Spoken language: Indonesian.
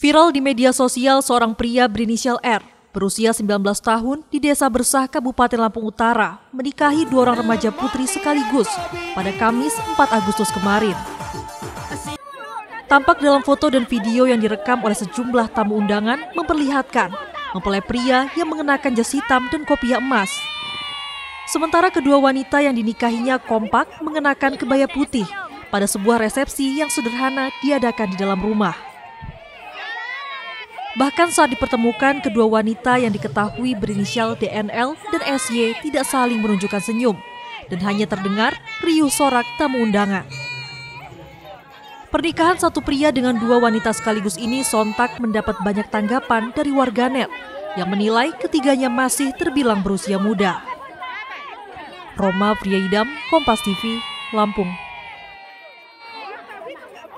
Viral di media sosial seorang pria berinisial R, berusia 19 tahun di Desa Bersah, Kabupaten Lampung Utara, menikahi dua orang remaja putri sekaligus pada Kamis 4 Agustus kemarin. Tampak dalam foto dan video yang direkam oleh sejumlah tamu undangan memperlihatkan mempelai pria yang mengenakan jas hitam dan kopiah emas. Sementara kedua wanita yang dinikahinya kompak mengenakan kebaya putih pada sebuah resepsi yang sederhana diadakan di dalam rumah. Bahkan saat dipertemukan, kedua wanita yang diketahui berinisial DNL dan SY tidak saling menunjukkan senyum dan hanya terdengar riuh sorak tamu undangan. Pernikahan satu pria dengan dua wanita sekaligus ini sontak mendapat banyak tanggapan dari warganet yang menilai ketiganya masih terbilang berusia muda. Roma Priyaidam, Kompas TV, Lampung.